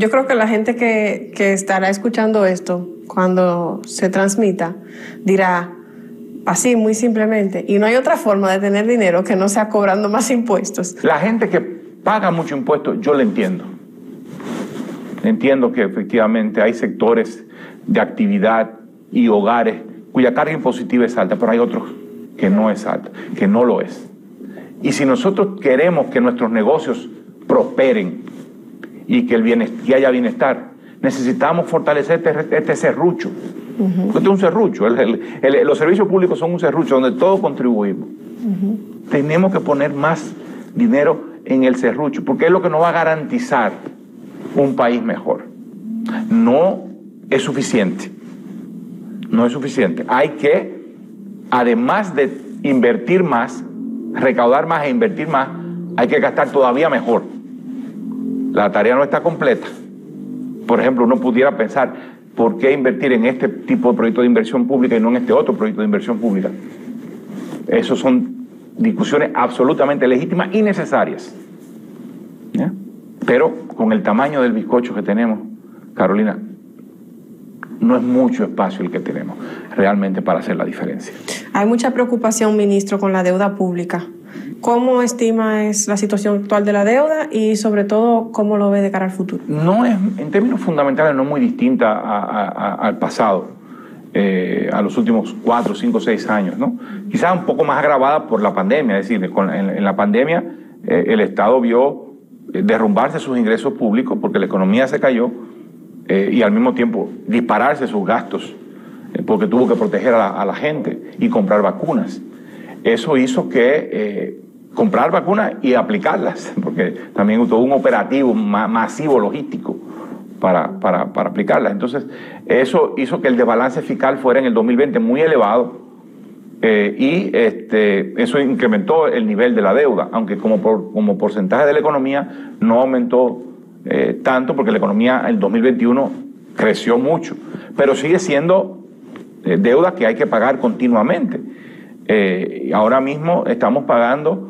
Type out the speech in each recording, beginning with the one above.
Yo creo que la gente que estará escuchando esto cuando se transmita dirá así muy simplemente, y no hay otra forma de tener dinero que no sea cobrando más impuestos. La gente que paga mucho impuesto, yo lo entiendo. Entiendo que efectivamente hay sectores de actividad y hogares cuya carga impositiva es alta, pero hay otros que no es alta, que no lo es. Y si nosotros queremos que nuestros negocios prosperen y que haya bienestar, necesitamos fortalecer este serrucho. Este es un serrucho. Los servicios públicos son un serrucho donde todos contribuimos. Tenemos que poner más dinero en el serrucho, porque es lo que nos va a garantizar un país mejor. No es suficiente. No es suficiente. Hay que, además de invertir más, recaudar más e invertir más, hay que gastar todavía mejor. La tarea no está completa. Por ejemplo, uno pudiera pensar, ¿por qué invertir en este tipo de proyecto de inversión pública y no en este otro proyecto de inversión pública? Esas son discusiones absolutamente legítimas y necesarias. ¿Ya? Pero con el tamaño del bizcocho que tenemos, Carolina, no es mucho espacio el que tenemos realmente para hacer la diferencia. Hay mucha preocupación, ministro, con la deuda pública. ¿Cómo estima es la situación actual de la deuda y sobre todo cómo lo ve de cara al futuro? No es, en términos fundamentales, no es muy distinta al pasado, a los últimos 4, 5, 6 años, ¿no? Quizás un poco más agravada por la pandemia, es decir, en la pandemia el Estado vio derrumbarse sus ingresos públicos porque la economía se cayó y al mismo tiempo dispararse sus gastos porque tuvo que proteger a la gente y comprar vacunas. Eso hizo que comprar vacunas y aplicarlas, porque también hubo un operativo masivo logístico para aplicarlas. Entonces, eso hizo que el desbalance fiscal fuera en el 2020 muy elevado y eso incrementó el nivel de la deuda, aunque como porcentaje de la economía no aumentó tanto, porque la economía en el 2021 creció mucho, pero sigue siendo deuda que hay que pagar continuamente. Ahora mismo estamos pagando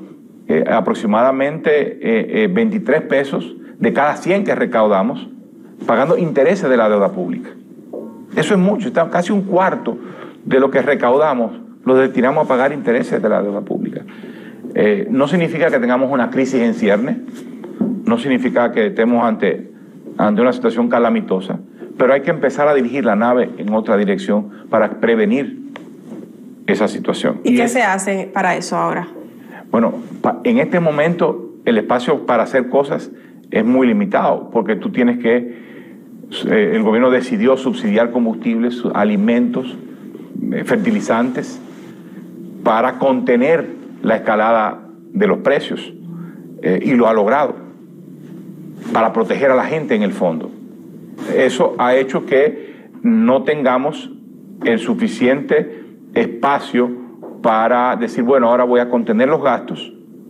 aproximadamente 23 pesos de cada 100 que recaudamos, pagando intereses de la deuda pública. Eso es mucho, está casi un cuarto de lo que recaudamos lo destinamos a pagar intereses de la deuda pública. No significa que tengamos una crisis en cierne, no significa que estemos ante una situación calamitosa, pero hay que empezar a dirigir la nave en otra dirección para prevenir esa situación. ¿Y qué se hace para eso ahora? Bueno, en este momento el espacio para hacer cosas es muy limitado, porque tú tienes que, el gobierno decidió subsidiar combustibles, alimentos, fertilizantes, para contener la escalada de los precios, y lo ha logrado, para proteger a la gente en el fondo. Eso ha hecho que no tengamos el suficiente espacio para decir, bueno, ahora voy a contener los gastos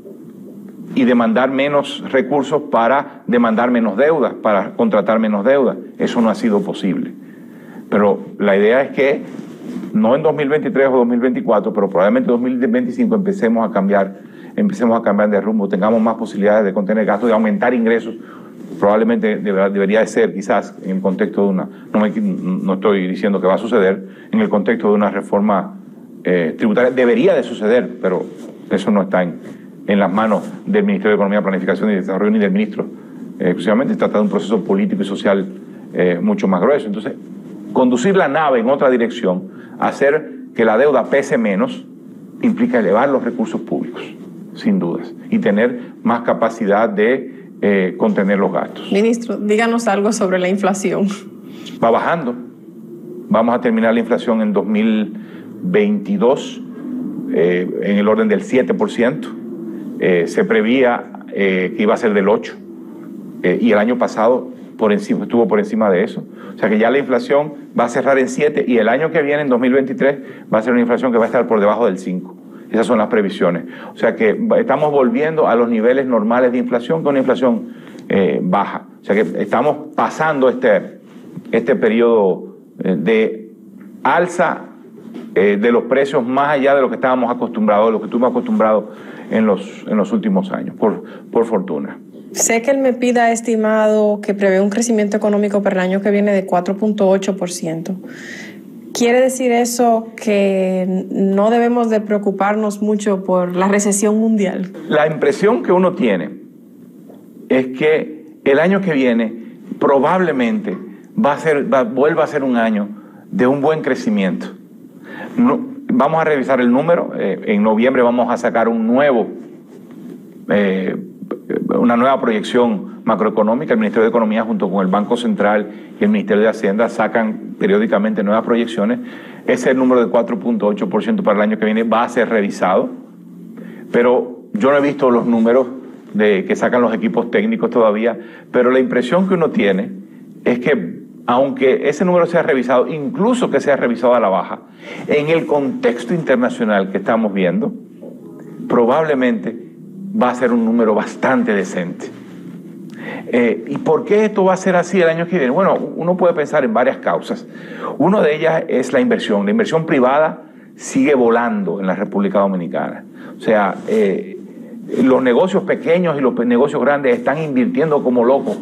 y demandar menos recursos para demandar menos deuda, para contratar menos deuda. Eso no ha sido posible. Pero la idea es que no en 2023 o 2024, pero probablemente en 2025 empecemos a cambiar de rumbo, tengamos más posibilidades de contener gastos, de aumentar ingresos. Probablemente debería de ser, quizás, en el contexto de una, no estoy diciendo que va a suceder, en el contexto de una reforma tributaria, debería de suceder, pero eso no está en las manos del Ministerio de Economía, Planificación y Desarrollo ni del ministro. Exclusivamente se trata de un proceso político y social mucho más grueso. Entonces, conducir la nave en otra dirección, hacer que la deuda pese menos, implica elevar los recursos públicos, sin dudas, y tener más capacidad de contener los gastos. Ministro, díganos algo sobre la inflación. Va bajando. Vamos a terminar la inflación en 2022 en el orden del 7%. Se prevía que iba a ser del 8%, y el año pasado estuvo por encima de eso. O sea que ya la inflación va a cerrar en 7%, y el año que viene, en 2023, va a ser una inflación que va a estar por debajo del 5%. Esas son las previsiones. O sea que estamos volviendo a los niveles normales de inflación, con una inflación baja. O sea que estamos pasando este periodo de alza de los precios más allá de lo que estábamos acostumbrados, de lo que estuvimos acostumbrados en los últimos años, por fortuna. sé que el MEPID ha estimado que prevé un crecimiento económico para el año que viene de 4.8%. ¿Quiere decir eso que no debemos de preocuparnos mucho por la recesión mundial? La impresión que uno tiene es que el año que viene probablemente vuelva a ser un año de un buen crecimiento. Vamos a revisar el número. En noviembre vamos a sacar una nueva proyección macroeconómica. El Ministerio de Economía junto con el Banco Central y el Ministerio de Hacienda sacan periódicamente nuevas proyecciones. Ese número de 4.8% para el año que viene va a ser revisado, pero yo no he visto los números que sacan los equipos técnicos todavía, pero la impresión que uno tiene es que aunque ese número sea revisado, incluso que sea revisado a la baja, en el contexto internacional que estamos viendo, probablemente va a ser un número bastante decente. ¿Y por qué esto va a ser así el año que viene? Bueno, uno puede pensar en varias causas. Una de ellas es la inversión. La inversión privada sigue volando en la República Dominicana. O sea, los negocios pequeños y los negocios grandes están invirtiendo como locos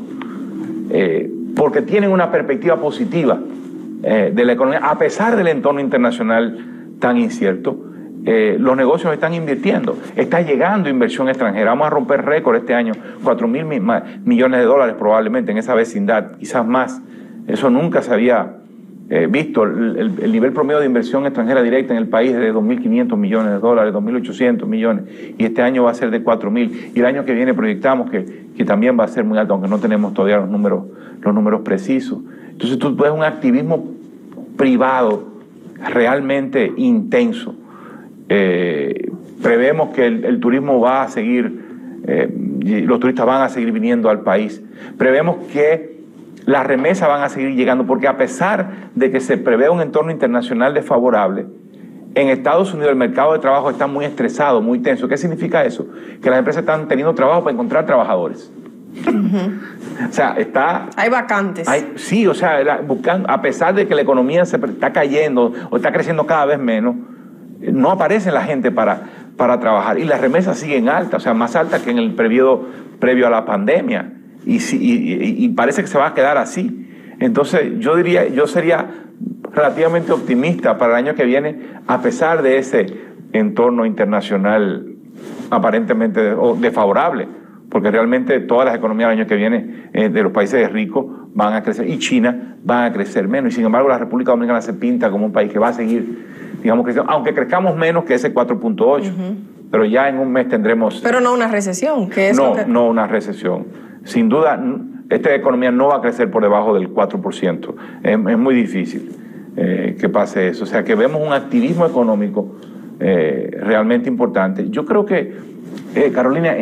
porque tienen una perspectiva positiva de la economía, a pesar del entorno internacional tan incierto. Los negocios están invirtiendo, está llegando inversión extranjera. Vamos a romper récord este año, 4.000 millones de dólares probablemente en esa vecindad, quizás más. Eso nunca se había visto. El nivel promedio de inversión extranjera directa en el país es de 2.500 millones de dólares, 2.800 millones, y este año va a ser de 4.000, y el año que viene proyectamos que también va a ser muy alto, aunque no tenemos todavía los números precisos. Entonces tú ves un activismo privado realmente intenso. Prevemos que el turismo va a seguir, los turistas van a seguir viniendo al país. Prevemos que las remesas van a seguir llegando, porque a pesar de que se prevé un entorno internacional desfavorable, en Estados Unidos el mercado de trabajo está muy estresado, muy tenso. ¿Qué significa eso? Que las empresas están teniendo trabajo para encontrar trabajadores. O sea, hay vacantes. Sí, o sea, buscando, a pesar de que la economía se está cayendo o está creciendo cada vez menos, no aparece la gente para trabajar, y las remesas siguen altas, o sea, más altas que en el periodo previo a la pandemia, y parece que se va a quedar así. Entonces yo sería relativamente optimista para el año que viene, a pesar de ese entorno internacional aparentemente desfavorable, porque realmente todas las economías del año que viene de los países ricos van a crecer, y China va a crecer menos, y sin embargo la República Dominicana se pinta como un país que va a seguir, digamos, creciendo, aunque crezcamos menos que ese 4.8, pero ya en un mes tendremos... Pero no una recesión, que es no una recesión. Sin duda, esta economía no va a crecer por debajo del 4%. Es muy difícil que pase eso. O sea, que vemos un activismo económico realmente importante. Yo creo que, Carolina,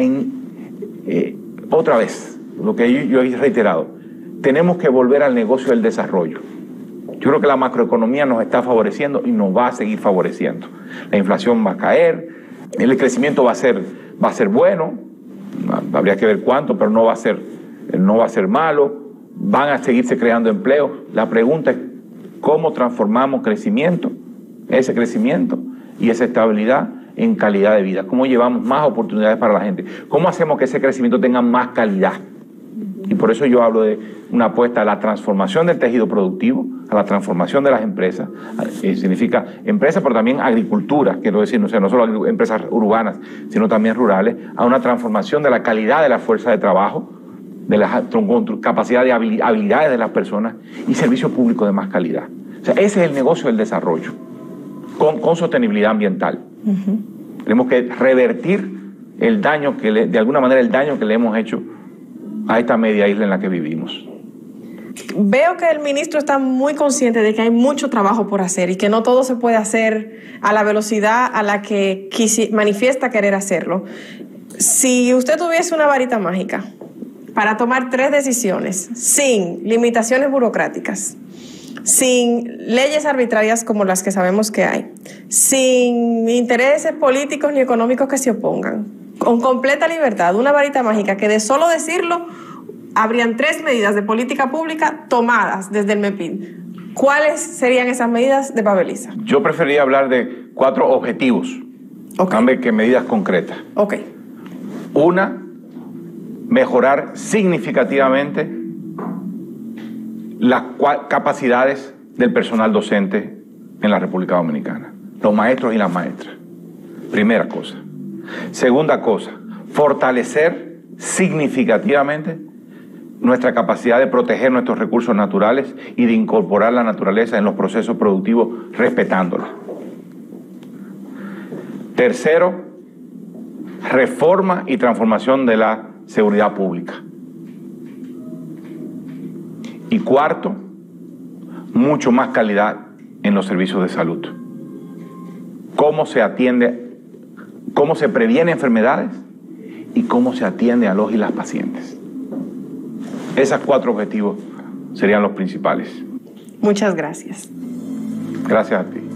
otra vez, lo que yo he reiterado, tenemos que volver al negocio del desarrollo. Yo creo que la macroeconomía nos está favoreciendo y nos va a seguir favoreciendo. La inflación va a caer, el crecimiento va a ser bueno, habría que ver cuánto, pero no va a ser malo, van a seguirse creando empleos. La pregunta es cómo transformamos ese crecimiento y esa estabilidad en calidad de vida, cómo llevamos más oportunidades para la gente, cómo hacemos que ese crecimiento tenga más calidad. Y por eso yo hablo de una apuesta a la transformación del tejido productivo, a la transformación de las empresas. Significa empresas, pero también agricultura, quiero decir, no solo empresas urbanas, sino también rurales, a una transformación de la calidad de la fuerza de trabajo, de la capacidad de habilidades de las personas, y servicios públicos de más calidad. O sea, ese es el negocio del desarrollo, con sostenibilidad ambiental. Tenemos que revertir el daño de alguna manera el daño que le hemos hecho a esta media isla en la que vivimos. Veo que el ministro está muy consciente de que hay mucho trabajo por hacer y que no todo se puede hacer a la velocidad a la que manifiesta querer hacerlo. Si usted tuviese una varita mágica para tomar 3 decisiones sin limitaciones burocráticas, sin leyes arbitrarias como las que sabemos que hay, sin intereses políticos ni económicos que se opongan, con completa libertad, una varita mágica que de solo decirlo habrían 3 medidas de política pública tomadas desde el MEPID, ¿cuáles serían esas medidas de Paveliza? Yo preferiría hablar de 4 objetivos, que medidas concretas. Ok. Una, mejorar significativamente las capacidades del personal docente en la República Dominicana, los maestros y las maestras. Primera cosa. Segunda cosa, fortalecer significativamente nuestra capacidad de proteger nuestros recursos naturales y de incorporar la naturaleza en los procesos productivos respetándola. Tercero, reforma y transformación de la seguridad pública. Y cuarto, mucho más calidad en los servicios de salud. Cómo se atiende, cómo se previene enfermedades y cómo se atiende a los y las pacientes. Esos 4 objetivos serían los principales. Muchas gracias. Gracias a ti.